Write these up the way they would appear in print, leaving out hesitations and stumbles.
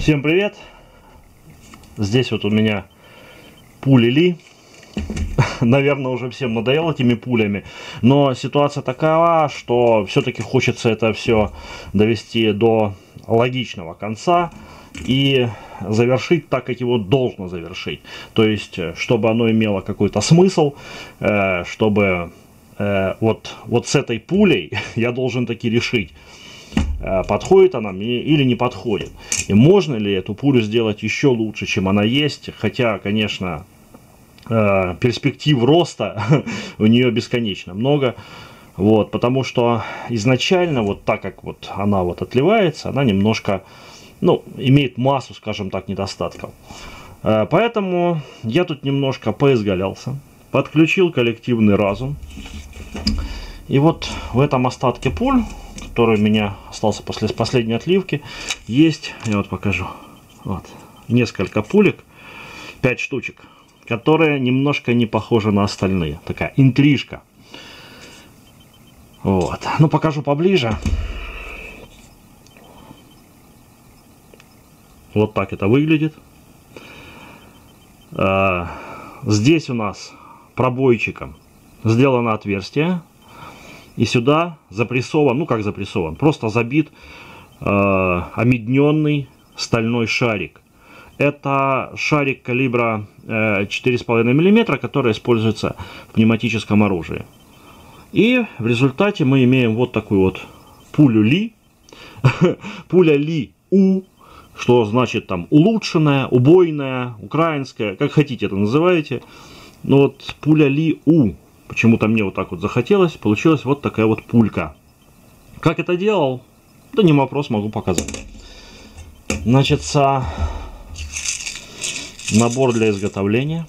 Всем привет! Здесь вот у меня пули Ли. Наверное, уже всем надоело этими пулями. Но ситуация такова, что все-таки хочется это все довести до логичного конца и завершить так, как его должно завершить. То есть, чтобы оно имело какой-то смысл, чтобы вот с этой пулей я должен таки решить, подходит она мне или не подходит. И можно ли эту пулю сделать еще лучше, чем она есть. Хотя, конечно, перспектив роста у нее бесконечно много. Вот, потому что изначально, вот так как вот она вот отливается, она немножко, ну, имеет массу, скажем так, недостатков. Поэтому я тут немножко поизгалялся, подключил коллективный разум. И вот в этом остатке пуль, который у меня остался после последней отливки, есть, я вот покажу, вот, несколько пулек, 5 штучек, которые немножко не похожи на остальные. Такая интрижка. Вот. Ну, покажу поближе. Вот так это выглядит. Здесь у нас пробойчиком сделано отверстие. И сюда запрессован, ну как запрессован, просто забит омедненный стальной шарик. Это шарик калибра 4,5 мм, который используется в пневматическом оружии. И в результате мы имеем вот такую вот пулю Ли. Пуля Ли У, что значит там улучшенная, убойная, украинская, как хотите это называете. Но вот пуля Ли У. Почему-то мне вот так вот захотелось, получилась вот такая вот пулька. Как это делал? Да не вопрос, могу показать. Значит, набор для изготовления.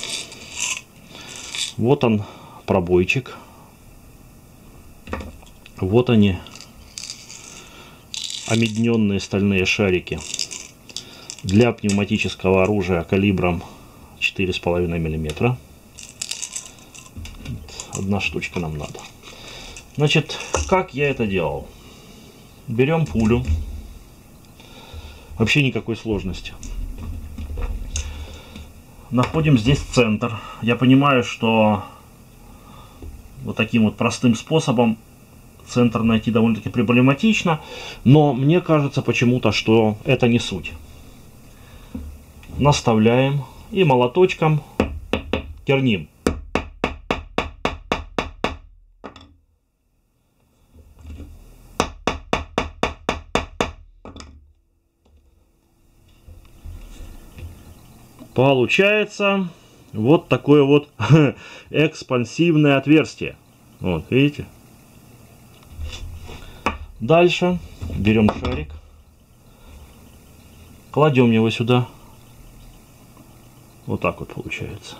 Вот он, пробойчик. Вот они, омедненные стальные шарики для пневматического оружия калибром 4,5 мм. Одна штучка нам надо. Значит, как я это делал? Берем пулю. Вообще никакой сложности. Находим здесь центр. Я понимаю, что вот таким вот простым способом центр найти довольно-таки проблематично, но мне кажется почему-то, что это не суть. Наставляем и молоточком керним. Получается вот такое вот экспансивное отверстие. Вот, видите? Дальше берем шарик, кладем его сюда. Вот так вот получается.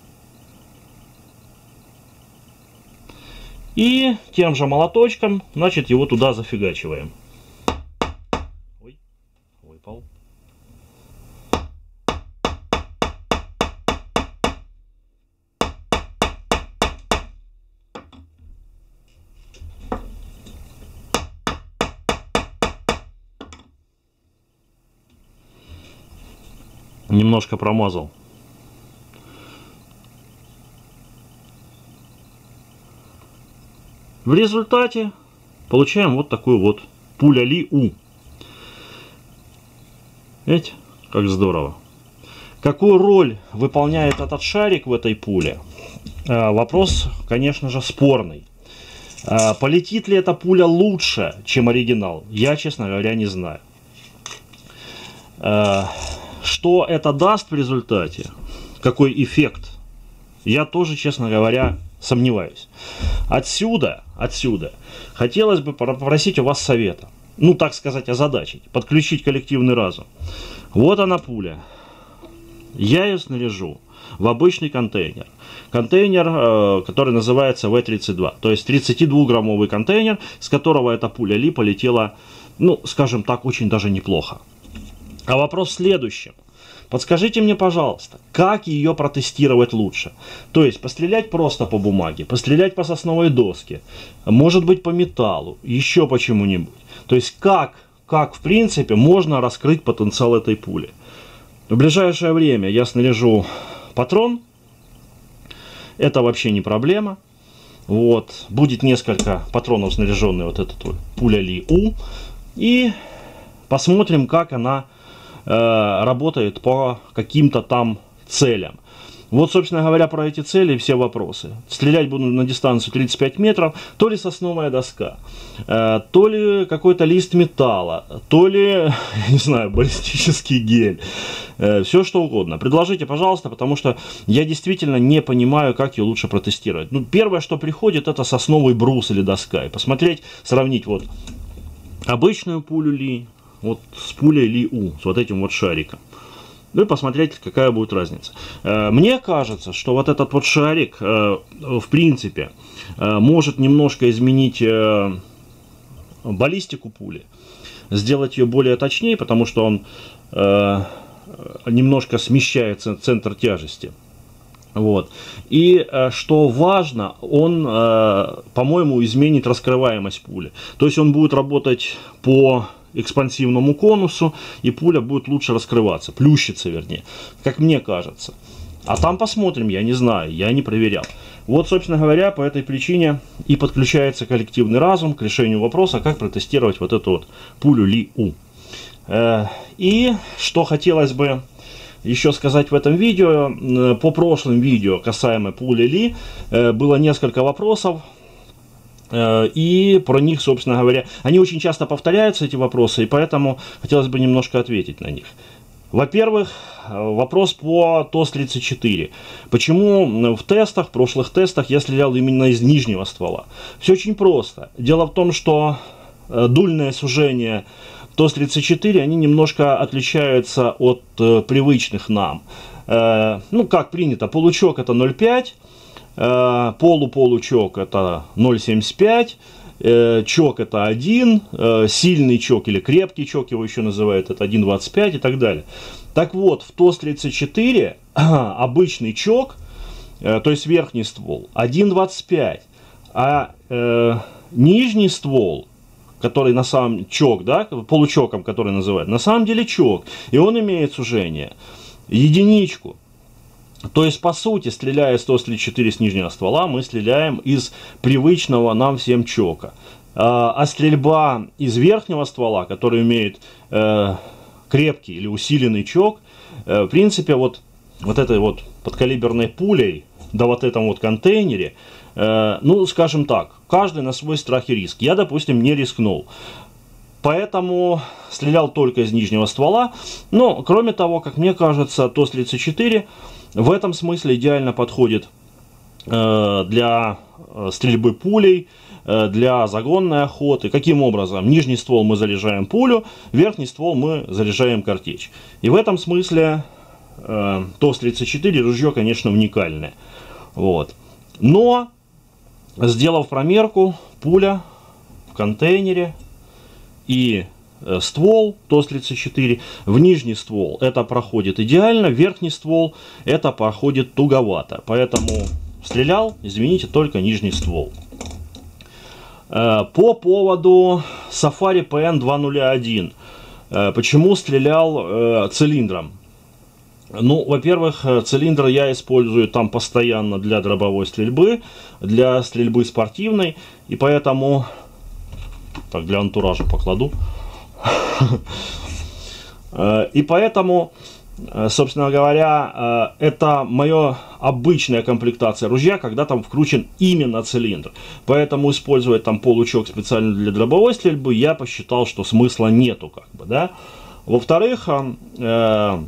И тем же молоточком, значит, его туда зафигачиваем. Ой, выпал. Немножко промазал. В результате получаем вот такую вот пуля Ли У. Видите, как здорово. Какую роль выполняет этот шарик в этой пуле? Вопрос, конечно же, спорный. Полетит ли эта пуля лучше, чем оригинал? Я, честно говоря, не знаю. Что это даст в результате? Какой эффект? Я тоже, честно говоря, сомневаюсь. Отсюда хотелось бы попросить у вас совета. Ну, так сказать, озадачить. Подключить коллективный разум. Вот она пуля. Я ее снаряжу в обычный контейнер. Контейнер, который называется В-32. То есть 32-граммовый контейнер, с которого эта пуля Ли полетела, ну, скажем так, очень даже неплохо. А вопрос в следующем. Подскажите мне, пожалуйста, как ее протестировать лучше? То есть пострелять просто по бумаге, пострелять по сосновой доске, может быть по металлу, еще почему-нибудь. То есть как как в принципе можно раскрыть потенциал этой пули. В ближайшее время я снаряжу патрон. Это вообще не проблема. Вот. Будет несколько патронов, снаряженных вот этой вот пуля Ли-У. И посмотрим, как она работает по каким-то там целям. Вот, собственно говоря, про эти цели все вопросы. Стрелять буду на дистанцию 35 метров. То ли сосновая доска, то ли какой-то лист металла, то ли, не знаю, баллистический гель. Все что угодно. Предложите, пожалуйста, потому что я действительно не понимаю, как ее лучше протестировать. Ну, первое, что приходит, это сосновый брус или доска. И посмотреть, сравнить вот обычную пулю Ли вот с пулей Ли-У, с вот этим вот шариком. Ну и посмотреть, какая будет разница. Мне кажется, что вот этот вот шарик, в принципе, может немножко изменить баллистику пули. Сделать ее более точнее, потому что он немножко смещает центр тяжести. Вот. И что важно, он, по-моему, изменит раскрываемость пули. То есть он будет работать по экспансивному конусу, и пуля будет лучше раскрываться, плющиться вернее, как мне кажется. А там посмотрим, я не знаю, я не проверял. Вот, собственно говоря, по этой причине и подключается коллективный разум к решению вопроса, как протестировать вот эту вот пулю Ли-У. И что хотелось бы еще сказать в этом видео, по прошлым видео касаемо пули Ли, было несколько вопросов. И про них, собственно говоря, они очень часто повторяются, эти вопросы, и поэтому хотелось бы немножко ответить на них. Во-первых, вопрос по ТОС-34. Почему в тестах, в прошлых тестах я стрелял именно из нижнего ствола? Все очень просто. Дело в том, что дульное сужение ТОС-34, они немножко отличаются от привычных нам. Ну, как принято, получок это 0,5. Полуполучок это 0,75, чок это 1, сильный чок или крепкий чок, его еще называют, это 1,25 и так далее. Так вот, в ТОС-34 обычный чок, то есть верхний ствол, 1,25, а нижний ствол, который на самом чок, да, получоком, который называют, на самом деле чок, и он имеет сужение единичку. То есть, по сути, стреляя с ТОС-34 с нижнего ствола, мы стреляем из привычного нам всем чока. А стрельба из верхнего ствола, который имеет крепкий или усиленный чок, в принципе, вот этой вот подкалиберной пулей, да вот этом вот контейнере, ну, скажем так, каждый на свой страх и риск. Я, допустим, не рискнул. Поэтому стрелял только из нижнего ствола. Но, кроме того, как мне кажется, ТОС-34 в этом смысле идеально подходит для стрельбы пулей, для загонной охоты. Каким образом? Нижний ствол мы заряжаем пулю, верхний ствол мы заряжаем картечь. И в этом смысле ТОС-34 ружье, конечно, уникальное. Вот. Но, сделав промерку, пуля в контейнере и ствол ТОС-34, в нижний ствол это проходит идеально, в верхний ствол это проходит туговато. Поэтому стрелял, извините, только нижний ствол. По поводу Safari PN201. Почему стрелял цилиндром? Ну, во-первых, цилиндр я использую там постоянно для дробовой стрельбы, для стрельбы спортивной, и поэтому... Так, для антуража покладу. И поэтому, собственно говоря, это моя обычная комплектация ружья, когда там вкручен именно цилиндр. Поэтому использовать там получок специально для дробовой стрельбы я посчитал, что смысла нету, как бы, да. Во-вторых, Safari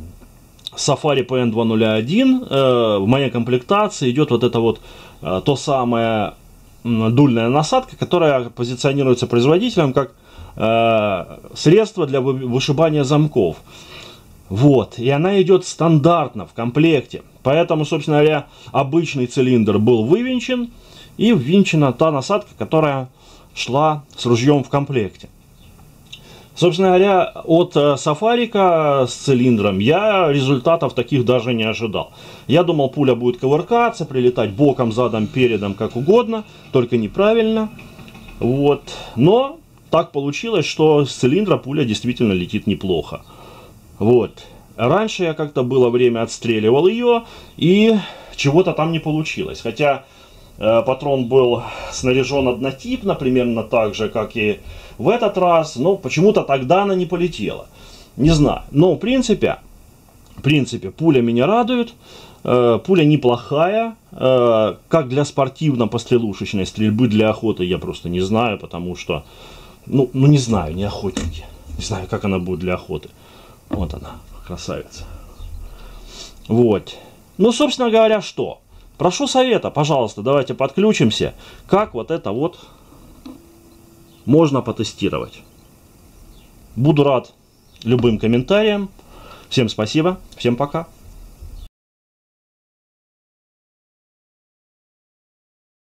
PN201 в моей комплектации идет вот это вот то самое дульная насадка, которая позиционируется производителем как средство для вышибания замков. Вот. И она идет стандартно в комплекте. Поэтому, собственно говоря, обычный цилиндр был вывинчен и ввинчена та насадка, которая шла с ружьем в комплекте. Собственно говоря, от сафарика с цилиндром я результатов таких даже не ожидал. Я думал, пуля будет кувыркаться, прилетать боком, задом, передом, как угодно, только неправильно. Вот. Но так получилось, что с цилиндра пуля действительно летит неплохо. Вот. Раньше я как-то было время отстреливал ее, и чего-то там не получилось. Хотя патрон был снаряжен однотипно, примерно так же, как и в этот раз, но почему-то тогда она не полетела. Не знаю. Но в принципе, пуля меня радует. Пуля неплохая. Как для спортивно-пострелушечной стрельбы, для охоты я просто не знаю, потому что, ну не знаю, не охотники. Не знаю, как она будет для охоты. Вот она, красавица. Вот. Ну, собственно говоря, что? Прошу совета, пожалуйста, давайте подключимся. Как вот это вот можно потестировать. Буду рад любым комментариям. Всем спасибо, всем пока.